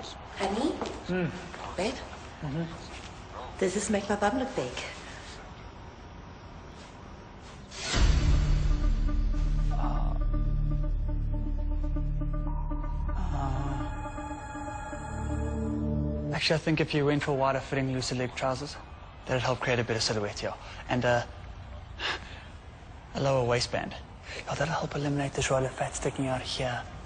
Honey? Babe? Does this make my bum look big? Actually, I think if you went for wider fitting looser leg trousers, that'd help create a better silhouette here. And a lower waistband. Oh, that'll help eliminate this roll of fat sticking out here.